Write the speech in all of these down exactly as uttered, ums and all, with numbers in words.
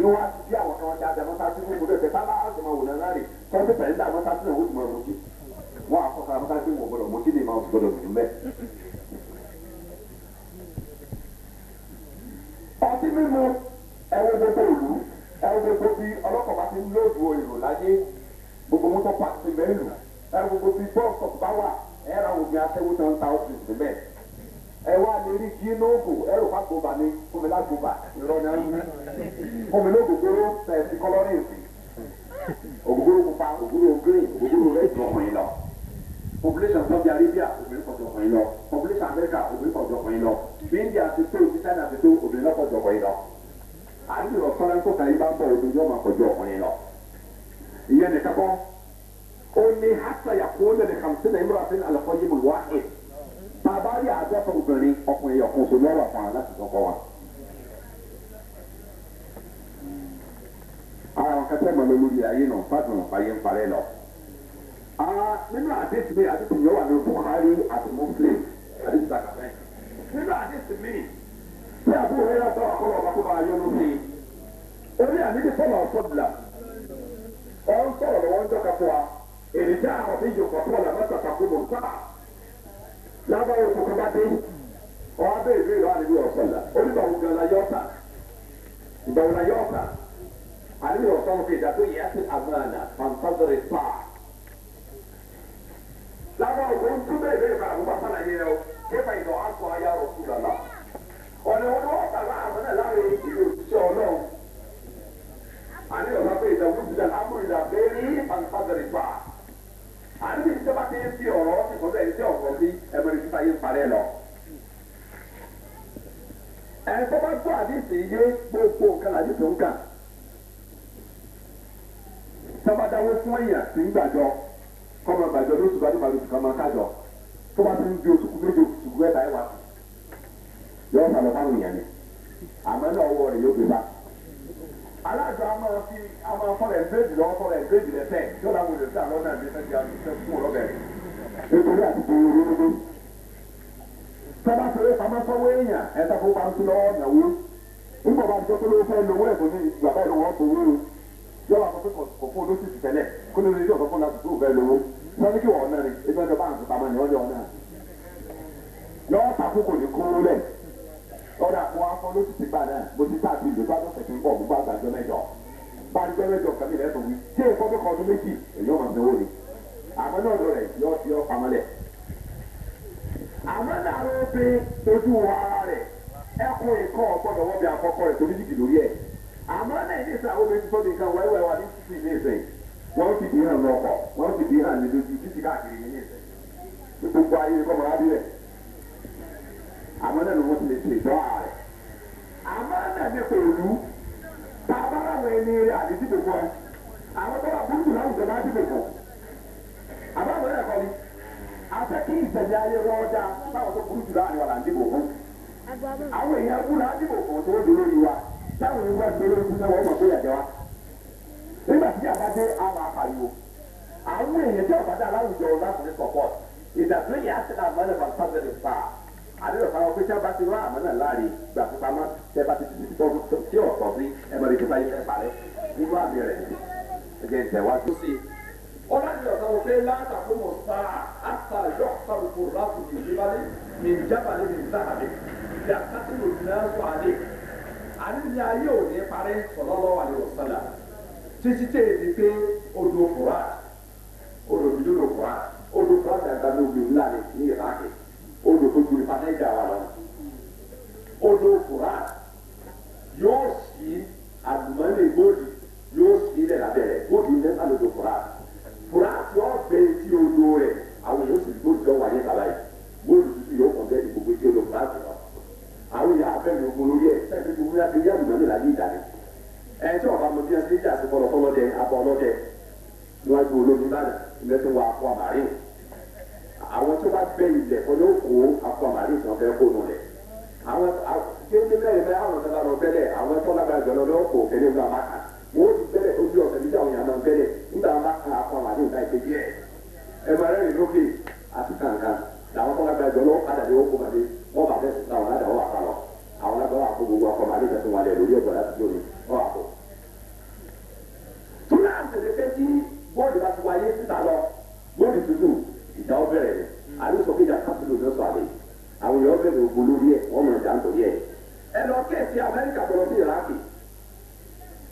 inú wa ti bí àwọn kan wọn ti àjà mọ́sáàsì fún ìmúlẹ̀ tẹ̀ sábà á sì máa wò náà rè tọ́jú pẹ̀lú ìdá mọ́sáàsì náà ó ti máa mọ̀tí wọ́n àkọ́kọ́ mọ́sáàsì wọn gbọ́dọ̀ mọ̀tí ní ìmáà gbọ́dọ̀ dùn bẹ́ẹ̀. ọtí mímu ẹwọ gbogbo òlu ẹwọ gbogbo bí ọlọ́kọ̀ bá ti ń lóòdù èrò láyé gbogbo mọ́tò pàṣẹ mẹ́lù ẹwọ gbogbo bí bọ́ọ̀sì bá wà ẹ̀rọ àwọn òbí aṣẹ́wó tán ta ọ̀sìn síbẹ̀ ẹ wá lè rí kí nóògù ẹrù bá gbòbà ní fúnmilá gbòbà ìrọ̀lẹ́ fúnmilá ògógóró tẹ̀sí kọ́lọ́rìnsì ògógóró pupa ògógóró green ògógóró red jọ ọkùnrin lọ population Saudi Arabia obìnrin pọ̀ jọ ọkùnrin lọ population America obìnrin pọ̀ jọ ọkùnrin lọ bí India ti tó ti China ti tó obìnrin lọ́pọ̀ jọ ọkùnrin lọ àdúgbò ọ̀sán tó kàn yín bá ń bọ̀ obìnrin yóò máa pọ̀ jọ ọkùnrin lọ ìyẹn nìkan kọ́ ó ní hasa yàkó lẹ́nu kàmsínà ìmúra sí àlàfọ́ yìí mú wáhì bàbá rí àádọ́ta obìnrin ọkùnrin yọ̀kùn sọ lọ́rọ̀ fún wa láti sọ́kọ́ wa. ara wọn kẹsẹ́ mọ̀ lórí ayé náà fásitì wọn fàyè ń parẹ́ lọ. nínú àdéhùn mi àdéhùn yóò wà ní Buhari àti Muslim àdéhùn sàkàfẹ́. nínú àdéhùn mi tí àbúrò rẹ̀ yàtọ̀ àkọlọ̀ ọba tó bá yọ ló sí i. orí àdéhùn sọ̀rọ̀ ọ̀sọ́dùlà ọ̀ ń sọ̀rọ̀ lọ́wọ́ ń jọ́ka fún wa èrè jẹ́ àwọn tí yòókù ọ̀pọ̀ làbẹ́sà takò mọ̀ sáà lábàá oṣù kan bá dé ọ̀hún abẹ́ ìlú ìlú àlejò ọ̀sán la oníbàwò gan la yọ̀ọ̀ta ìbàwò la yọ̀ọ̀ta àlejò ọ̀sán fi ìdàgbé yìí àti àmàlà fantasọ̀rẹ̀ pa. lábàá oṣù ń tún bẹ́ẹ̀ bẹ́ẹ̀ fara àbúkọ́ sálà yẹn o kéfà ìdọ̀ àkọ́ ayé àrò sùn lọ́la ọ̀nà wọn wọ́n tà láàmú náà láàrin ìlú òṣìṣẹ́ ọlọ́run àlejò ọ̀sán fi ìdàgbé ìdàgbé àmúrìdà bẹ́ẹ̀ ní fantasọ̀rẹ̀ pa. àdúgbò ìjọba ti ń fi ọ̀rọ̀ ìkọ́sẹ́ ìṣe ọ̀rọ̀ sí ẹgbẹ̀rún ìfipá yé ń parẹ́ lọ. ẹ̀ tó bá tó àdìsí yé gbogbo nǹkan àdìsí ń kà. sábàdáwó fún èèyàn tí ń gbàjọ kọ́mọ gbàjọ lóṣù bá nípa lóṣù kan máa kájọ tó bá ti ń di oṣù méjì oṣù mẹ́ta ẹ̀ wá sí. yọ sàlọ fáwọn èèyàn ni àmọ́ náà ọwọ́ rẹ̀ yóò gbé bá. alájọ a máa fi a máa fọlẹ̀ ẹ̀ńdéèdì lọ́wọ́ fọlẹ̀ ẹ̀ńdéèdì lẹ́sẹ̀ yóò láwọn olè sí àlọ́ náà ní ẹ̀sẹ̀ ṣe fún ọlọ́bẹ̀ nítorí àti tó yẹ lórí. sábà fèrè pamọ́ sọ́wọ́ èèyàn ẹ̀ta fún pa ń tún lọ́wọ́ ìnáwó nígbà bá jẹ́ pé ló fẹ́ lówó ẹ̀ tó ní bàbá ìlú wọn tó wúro yóò wá fún kò fún olóṣù ti tẹ́lẹ̀ kó ló lè yọ̀ fún láti tó fẹ́ lówó wọ́n ní kí wọ́n náà rí ebi ọjọ́ bá ń tún pamọ́ ní ọjọ́ náà yọ takú kò ní kó lẹ̀ ọ̀dà kó afọ lóṣù ti gbà náà bó ti sáà ti ìlú tó àtọ̀sẹ̀ tí ń bọ̀ gbogbo àgbàjọ mẹ́jọ bá ń gbẹ́ mẹ́jọ kàmí rẹ̀ tó wí tí èkó tó kọ́ ọdún méjì èyí ọmọ ìdánwò ni àmọ́ náà lọ rẹ̀ yọ yọ pamọ́lẹ̀. àmọ́ náà ló fi ojú ara rẹ̀ ẹkùn ìkọ́ ọgbọ́dọ̀ wọ́n bí àkọ́kọ́ rẹ̀ torí jìgì lórí ẹ̀. àmọ́ náà ní ìsìn àwọn obìnrin tó ní nǹkan wẹ́wẹ́ wa ní títì ní ìsìn wọ́n ti di hàn lọ́kọ̀ wọ́n ti di hàn ní lójú títì káàkiri ní ìsìn gbogbo ayé kọ́ mọ́ rábí rẹ̀. àmọ́ náà ni wọ́n ti lè ṣe ìtọ́ ààrẹ. àmọ́ náà ní pẹ̀lú bàbá àwọn ẹni àdìsíbò kan àwọn tó wà búrúkú láwùjọ bá dìbò kan àbáwọ̀ ẹ̀ kọ́ni afẹ́ kí ìṣẹ̀lẹ̀ ayé wọ́n dá báwọn tó burú jù láàrin wà láǹdìbò fún àwọn èèyàn kú láǹdìbò fún tó dúró lórí wa táwọn ìwé ẹgbẹ́ lórí fún sẹ́wọ̀n ọmọ tó yàjẹ́ wa nígbà tí àbájẹ́ àwọn apariwo àwọn èèyàn tí ọ̀bádà láwùjọ lákùnrin support ìdàtúwé yìí á ti náà mọ́lẹ̀ fún sábẹ́rẹ̀ fà àdéhùn fáwọn pé tí a bá ti wá àmọ́ náà láàrin gbà fún pamọ́ tẹ́ bá ti ti ti tọ́jú tí ọ̀tọ̀ sí ẹ̀mọ́rin tó bá yẹ fẹ́ parẹ́ nínú àmì rẹ̀ ẹ̀jẹ̀ ń tẹ̀wájú sí i. ọlọ́dún ọ̀sán wò pé látàkùn mọ̀ sáà àtà yọ̀ọ̀sán kò láti di ìdíbalẹ̀ ní ìjábàlẹ̀ ní ìdáhàlẹ̀ yàtàkùn náà sọ àlẹ́ àníyàn ayé ò ní parẹ́ sallallahu alaihi wasallam títí tẹ̀ èdè pé odò fura odò dúdú fura odò fura dàgbà ní omi ńlá ní ìrákì odò tó ju ìfàdé ìjà wa lọ odò fura yóò sí àdùmọ́lẹ̀ gbòdì yóò sí ilẹ̀ lábẹ́rẹ́ gbòdì ní ẹ̀ka lodò fura fura tí wọ́n bẹ̀ tí odò rẹ̀ àwọn yóò sì gbòdì lọ́wọ́ ayé kàlá yìí gbòdì tuntun yóò kàn bẹ́ẹ̀ ní gbogbo tí odò fura ti lọ àwọn yà abẹ́rẹ́ ogun lórí ẹ̀ sẹ́yìn gbogbo yà kéde àdùmọ́lẹ̀ láyé ìdáni ẹ̀ tí ọba mọ̀ bí wọ́n ti dé àti bọ́lọ̀ fọlọ́dẹ abọ́ ọlọ́dẹ níwájú olómi báyìí ìmẹ́sẹ̀ wà akọ àmàrin àwọn tí wọ́n bá bẹ ilẹ̀ fọlọ́ kó akọ àmàrin tí wọ́n fẹ́ kó nù lẹ̀ àwọn tí ó ní mẹ́rin mẹ́ àwọn ọ̀sẹ̀ lọ́rọ̀ bẹ́lẹ̀ àwọn ẹ̀fọ́ lágbára jọ lọ́wọ́ kó kẹ́lẹ́ ńlá máa kà wọ́n ti bẹ́lẹ̀ ojú ọ̀sẹ̀ níjà àwọn yàrá bẹ́lẹ̀ nígbà wọn bá kan akọ àmàrin ìta ìpè díẹ̀ ẹ máa rẹ́rìn lókè àti kàǹkàn làwọn ẹ̀fọ́ lágbára jọ lọ́wọ́ padà lé wọ́n kó bàdé wọ́n bàbẹ́ sùn táwọn aládàá wà kálọ̀ àwọn aládàá wà kó gbogbo akọ àmàrin ìfẹ́ fún wa lẹ̀ lórí ọ̀gbọ̀n láti lórí wọ́n wà kó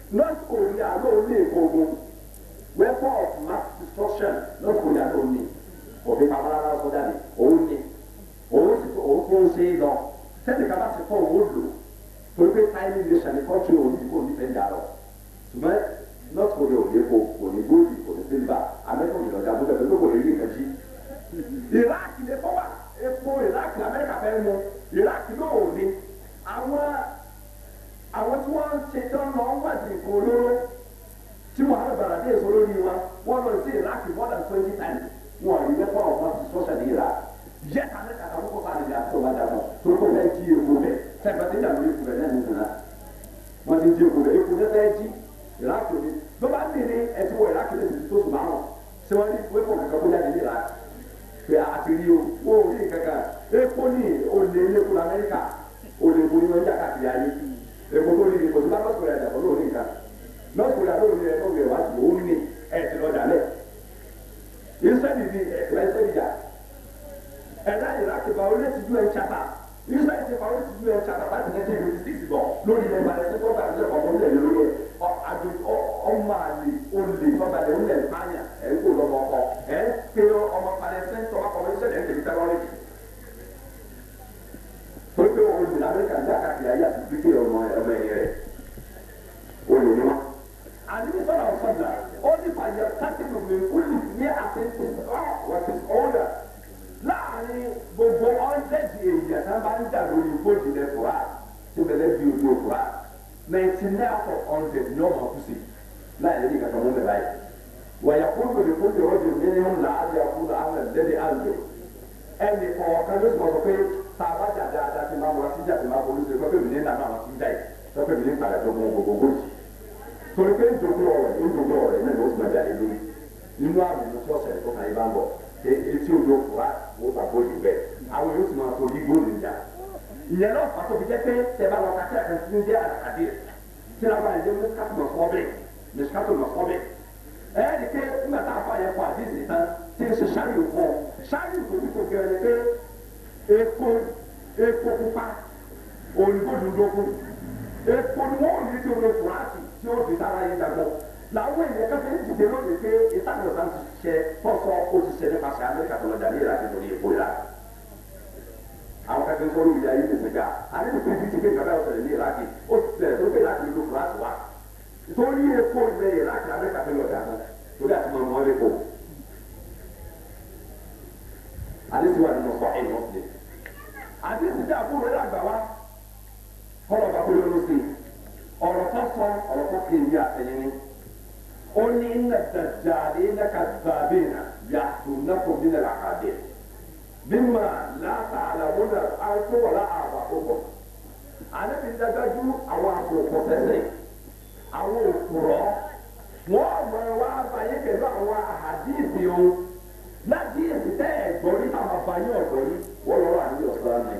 North Korea ló ní ìkógun weapon of mass destruction North Korea ló ní òfin pamọ́lára sọ́jà ni òun ní òun sì òun tó ń ṣe é lọ sẹ́ni kaba ti fọ́ òun lò torí pé tiny nation ní country òun ti kó ní fẹ́ jà lọ ṣùgbọ́n North Korea ò ní epo kò ní gold kò ní silver Amẹ́ríkà ò ní lọ́jà tó bẹ̀rẹ̀ tó kò ní rí nǹkan jí. Iraq lè fọ́ wa epo Iraq Amẹ́ríkà fẹ́ mu Iraq náà ò ní àwọn àwọn tí wọ́n ń ṣe tí wọ́n lọ ń wádìí nǹkan olóró tí Muhammad Baradé èso lórí wọn wọ́n lọ sí Iraq more than twenty times wọn ò rí mẹ́fọ́ ọ̀pọ̀ ti sọ́ṣà ní Iraq yẹ Amẹ́ríkà kan kó sáà níbi àti ọba dàpọ̀ tó kó fẹ́ jí epo bẹ̀ sẹ́yìn bá ti ń dà lórí epo bẹ̀ náà nínú náà wọ́n ti ń jí epo bẹ̀ epo bẹ̀ fẹ́ jí Iraq ò ní ló bá ní ní ẹtí wọ Iraq lè ti tó sùn márùn ṣé wọ́n ní wípé kankan kó jáde ní Iraq pé àti rí o wọ́n ò rí kankan epo ní olè ní epo Amẹ́ríkà olè epo ní wọ́n jà káàkiri ayé epo tó rí epo tó bá lọ́sọ̀rọ̀ ẹ̀dá pọ̀ lórí nǹkan lọ́sọ̀rọ̀ ẹ̀dá lórí ẹ̀dá lórí ẹ̀wá tó ń ní ẹ̀sìn lọ́jà lẹ̀ ìsẹ́ni ní ẹ̀sìn ẹ̀sìn ìjà ẹ̀dá Iraq bá orí ti ju ẹ̀ chata ìsẹ́ni ti bá orí ti ju ẹ̀ chata láti nineteen eighty six bọ̀ lórí ẹ̀ balẹ̀ tó bá ẹ̀ ọmọ ilẹ̀ lórí ẹ̀ ọmọ àlè olè tọ́balẹ̀ olè ìpáyà ẹ̀ ń kó lọ́mọ ọkọ ẹ̀ ń pe ọmọ palẹ̀sẹ̀ tọ́ba kọ́ ìṣẹ̀lẹ̀ ń tẹ̀lé tẹ́rọ́rì torí pé olè lamẹ́ríkà ní àkàkiri ayé àti bíkẹ́ ọmọ ọmọ ẹ̀yẹ rẹ̀ olè ni wọn. àdúgbò sọ̀rọ̀ ọ̀sọ̀dà ó ní fàyẹ̀ tásìkò mi ó lè ní àtẹ̀tẹ̀ wọ́n ti ọ̀dà láàrin gbogbo ọ̀ndẹ̀dì èèyàn tá a bá ń jà lórí bóòdì lẹ́fọ̀ọ́ tí bẹ̀rẹ̀ bí ojú òfurá ninety nine out of hundred ní ọmọ ọkùsì láì lè ní kàtà mú bẹ̀rẹ̀ ayé wọ̀nyà kó lórí kó lè rọ́jò mímú làálẹ̀ àkúrò àwọn ẹ̀dẹ́dẹ́ àlùjọ ẹnì kọ̀ọ̀kan ló sì mọ̀ sọ pé tá a bá jà dáadáa ti máa múra sí jà ti máa bolú sí i pé mi ní nàá àwọn tí ń jà yìí pé mi ní padà tó mú gbogbo jì torí pé ìjogún ọ̀rẹ́ ìjogún ọ̀rẹ́ náà ló sì máa jà lé lórí nínú àmì ní sọ́ọ̀sẹ̀ tó kàn yín bá ń bọ̀ etí odò fura wọ́n bá bóyú bẹ́ẹ̀ àwọn yóò sì máa tó bí góòlù ìjà ìyẹn náà pàtó fi jẹ́ pé tẹ bá lọ kàkẹ́ àkàtì ní jẹ́ àkàdé tí náà bá yẹ jẹ́ mẹ́sìkátù mọ̀sọ́bẹ̀ mẹ́sìkátù mọ̀sọ́bẹ̀ ẹ̀ẹ́dì pé nígbà tá a fọ àyẹ̀kọ́ àdìsí tán tí ń ṣe ṣáàrì òkú ṣáàrì òkú tó gẹ̀rẹ́ pé epo epo pupa òyìnbó dúdókú epo ni wọn ò ní tí o lè fúrásì tí o fi sára yẹn dàgbọ́ làwọn èèyàn kẹfẹ ń dìde lónìí pé ìtàkùn ọ̀sán ti ṣe fọ́sọ́ ó ti ṣe nípasẹ̀ Amẹ́ríkà tó lọ jà ní ìlàjì lórí epo ìlà àwọn kẹfẹ ń sọ lórí ayé ní sèga àdéhùn pé bí ti gbé ìgbàgbọ́ ọ̀sẹ̀ ní ìlàjì ó ti bẹ̀rẹ̀ tó gbé ìlàjì lórí fúrásì wa torí epo ilẹ̀ ìlàjì Amẹ́ríkà tó lọ jà náà torí àti mọ̀ mọ́ epo àdéhùn wà nínú sọ ẹ̀yìn ọ̀sẹ̀ àdéhùn tí àbúrò rẹ̀ àgbà wa kọ́lọ̀ bá bóyá ló sí ọ̀rọ̀ tó sọ ọ̀rọ̀ tó kì í yá ẹ̀yìn ni ó ní iná dàjáde iná kàdàbí iná yàtò náà kò bí nàlá àkàdé mímà láta àlàmúnà àtúwọ̀lá àbà òkò àdébí dájú àwọn àkókò sẹ́sẹ̀ àwọn òkúrọ̀ wọ́n mọ̀ wá báyé pẹ̀lú àwọn àhàdíìsì ohun láti èsì tẹ́ ẹ̀gbọ́n ní àwọn àbáyé ọ̀gbọ́n ní wọ́n lọ́wọ́ àdúgbò ọ̀sán náà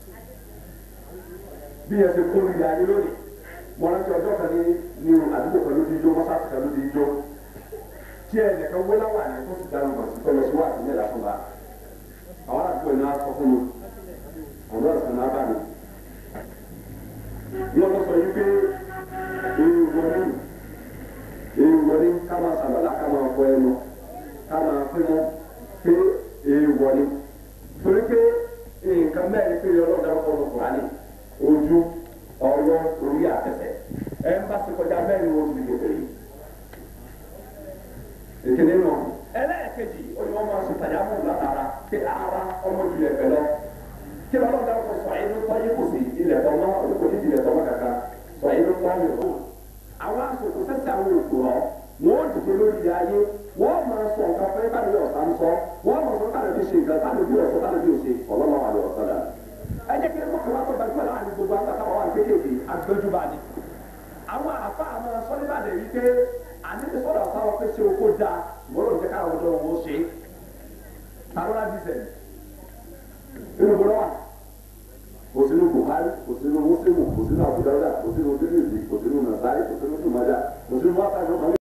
bí ẹ ṣe kórè ilé ayé lónìí mo rántí ọjọ́ kan ní ní àdúgbò kan ló ti jó mọ́sáàsì kan ló ti jó tí ẹ nìkan wé láwà ní tó ti dànù mọ̀ sí tọ́lọ sí wà ní ẹ̀dá fún wa àwọn àdúgbò yìí náà sọ fún mi àwọn ọ̀sán náà bá mi. wọ́n lọ sọ yìí pé èyí wọlé èyí wọlé ká máa sàbàlá ká máa fọ ẹnu ká máa pín mọ́ pé èyí wọlé torí pé nǹkan mẹ́rin pé ọlọ́dà ọkọ̀ ọ̀kùnrin ojú ọwọ́ orí àtẹsẹ̀ ẹ ń bá sekọjá mẹ́rin oṣù ìgbòho yìí ìkíni nù. ẹlẹ́ẹ̀kejì oní wọn máa ṣe tàyà fún látara kí ara ọmọ ìlú ẹ̀fẹ̀ lọ kí lọ́dọ̀ dáa kó sọ ayé ló tọ́ yé kò sí ilẹ̀ tọ́ mọ́ olùkọ́ ní ilẹ̀ tọ́ mọ́ kankan sọ ayé ló tọ́ yé kò. àwọn aṣòkò sẹ́sẹ̀ àwọn òkú rọ wọ́n ó dìde lórí ayé wọ́n máa sọ nǹkan fẹ́ káàdì bí ọ̀sán sọ wọ́n máa sọ káàdì bí ṣe nǹkan káàdì bí ọ̀sán káàdì bí òṣè ọlọ́mọ àlọ́ ọ̀sán dà. ẹ jẹ́ kí ẹ mọ̀kànlá tó gbajúmọ̀ láàrin gbogbo àgbàtà wà kéékèèké àgbẹ̀júbà ni. àwọn àfa àwọn sọ́lébàdẹ̀ yìí pé àníbi sọ́dọ̀ àtàwọn pé ṣe oko da wọ́n lọ́ọ́ jẹ́ káwọn ọjọ́ wọn ṣe tàbí dísẹ̀ nínú bọ́lá wà kò sínú Buhari kò sínú Muslim kò sínú Abu Dawud kò sínú Tirmidhi kò sínú Nasai kò sínú Majah kò sínú wàtá